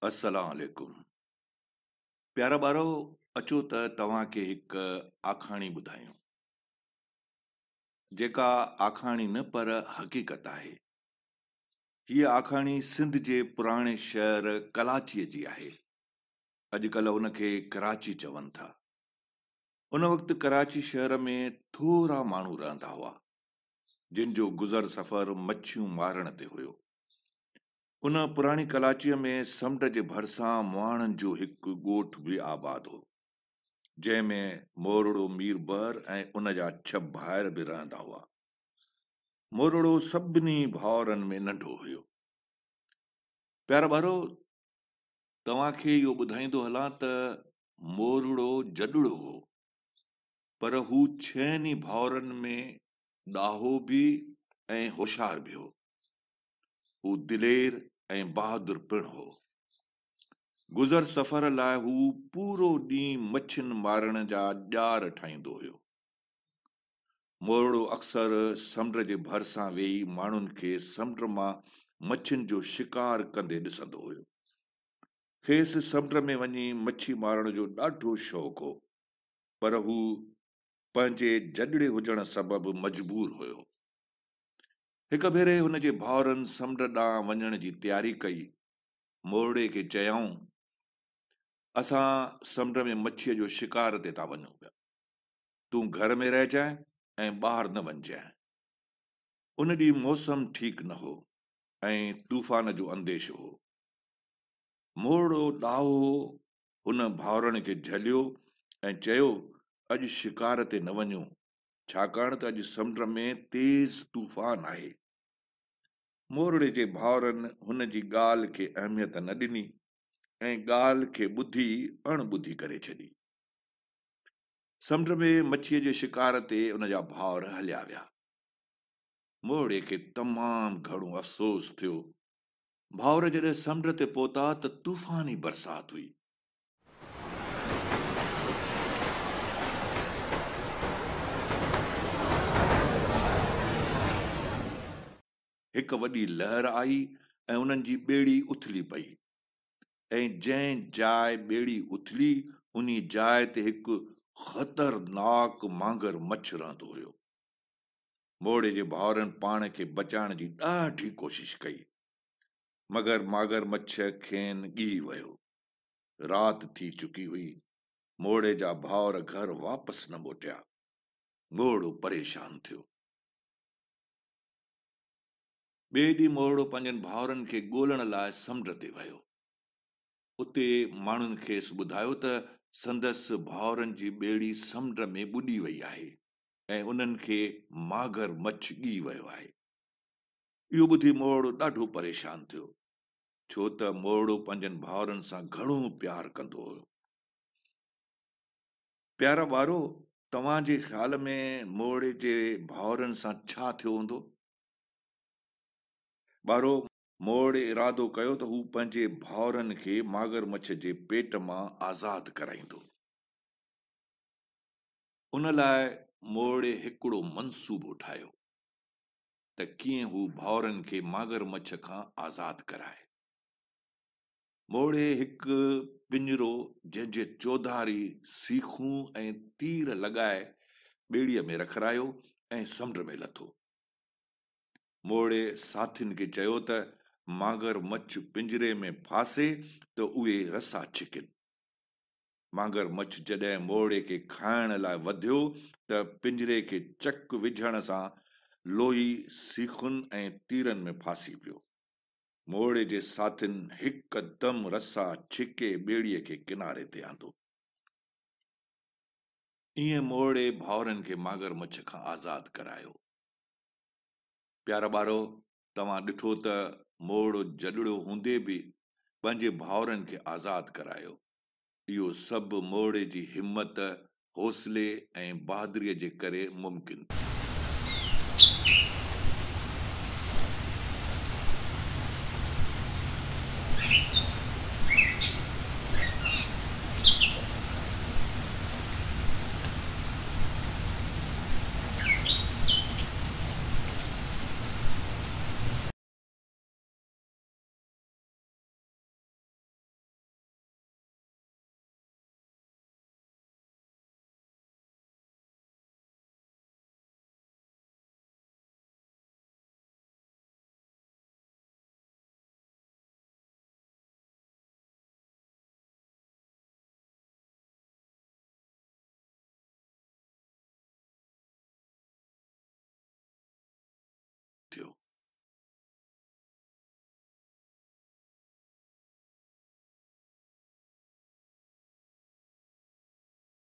अस्सलाम वालेकुम। प्यारा ॿारो, अचो त तव्हांखे हिकु आखाणी ॿुधायूं, जेका आखाणी न पर हक़ीक़त आहे। हीअ आखाणी सिंध जे पुराणे शहर कलाचीअ जी आहे। अॼुकल्ह उनखे कराची चवनि था। उन वक़्तु कराची शहर में थोरा माण्हू रहंदा हुआ, जिन जो गुज़र सफ़र मच्छियूं मारण ते हुयो। उन पुराणी कलाचीअ में समुंड जे भरिसां मुहाणनि जो हिकु ॻोठ बि आबाद हो, जंहिंमें मोरड़ो मीरबहर ऐं उन जा 6 भाइर बि रहंदा हुआ। मोरड़ो सभिनी भाउरनि में नंढो हुयो। प्यारा ॿारो, तव्हांखे इहो ॿुधाईंदो हलां त मोरड़ो जॾड़ो हो, पर हू 6 भाउरनि में ॾाहो बि ऐं होशियार बि हो। हू दिलेर ऐं बहादुर पिणु हो। गुज़र सफ़र लाइ हू पूरो ॾींहुं मच्छियुनि मारण जा ॼार ठाहींदो हुयो। मोरड़ो अक्सर समुंड जे भरिसां वेही माण्हुनि खे समुंड मां मच्छियुनि जो शिकार कंदे ॾिसंदो हुयो। खेसि समुंड में वञी मच्छी मारण जो ॾाढो शौक़ु हो, पर हू पंहिंजे जॾड़े हुजण सबबि मजबूर हुयो। हिक भेरे हुन जे भाउरनि समुंड ॾांहुं वञण जी तयारी कई। मोरड़े खे चयऊं, असां समुंड में मच्छीअ जो शिकार ते था वञूं पिया। तूं घर में रहिजांइ ऐं ॿाहिरि न वञजांइ। उन ॾींहुं मौसम ठीकु न हो ऐं तूफ़ान जो अंदेशो हो। मोरड़ो ॾाहो हुन भाउरनि खे झलियो ऐं चयो, अॼु शिकार ते न वञूं, छाकाणि त अॼु समुंड में तेज़ तूफ़ान आहे। मोरड़े जे भाउरनि हुन जी ॻाल्हि खे अहमियत न ॾिनी ऐं ॻाल्हि खे ॿुधी अणॿुधी करे छॾी। समुंड में मच्छीअ जे शिकार ते उन जा भाउर हलिया विया। मोरड़े खे तमामु घणो अफ़सोस थियो। भाउर जॾहिं समुंड ते पहुता त तूफ़ानी बरसाति हुई। हिकु वॾी लहर आई ऐं उन्हनि जी ॿेड़ी उथली पई, ऐं जंहिं जाइ ॿेड़ी उथली उन जाइ ते हिकु ख़तरनाक मांगर मच्छ रहंदो हुयो। मोरड़े जे भाउरनि पाण खे बचाइण जी ॾाढी कोशिश कई, मगर मागर मच्छ खेनि ॻी वियो। राति थी चुकी हुई। मोरड़े जा भाउर घर वापसि न मोटिया। मोरड़ो परेशान थियो। ॿिए ॾींहुं मोरड़ो पंहिंजनि भाउरनि खे ॻोल्हण लाइ समुंड ते वियो। उते माण्हुनि खेसि ॿुधायो त संदसि भाउरनि जी ॿेड़ी समुंड में ॿुॾी वई आहे ऐं उन्हनि खे मागर मच्छ ॻी वियो आहे। इहो ॿुधी मोरड़ो ॾाढो परेशान थियो, छो त मोरड़ो पंहिंजनि भाउरनि सां घणो प्यार कंदो हुयो। प्यारा ॿारो, तव्हांजे ख़्याल में मोरड़े जे भाउरनि सां छा थियो हूंदो? ॿारो, मोरड़े इरादो कयो त हू पंहिंजे भाउरनि खे मागर मच्छ जे पेट मां आज़ाद कराईंदो। उन लाइ मोरड़े हिकिड़ो मंसूबो ठाहियो त कीअं हू भाउरनि खे मागर मच्छ खां आज़ाद कराए। मोरड़े हिकु पिंजरो जंहिंजे चौधारी सीखूं ऐं तीर लॻाए ॿेड़ीअ में रखायो ऐं समुंड में लथो। मोरड़े साथियुनि खे चयो त मागर मच्छ पिंजरे में फासे त उहे रसा छिकनि। मागर मच्छ जॾहिं मोरड़े खे खाइण लाइ वधियो त पिंजरे खे चक विझण सां लोही सीखुनि ऐं तीरनि में फासी पियो। मोरड़े जे साथियुनि हिकदम रसा छिके ॿेड़ीअ खे किनारे ते आंदो। ईअं मोरड़े भाउरनि खे मागर मच्छ खां आज़ाद करायो। प्यारा ॿारो, तव्हां ॾिठो त मोरड़ो जॾड़ो हूंदे बि पंहिंजे भाउरनि खे आज़ाद करायो। इहो सभु मोरड़े जी हिमत, हौसले ऐं बहादुरीअ जे करे मुमकिन थियो।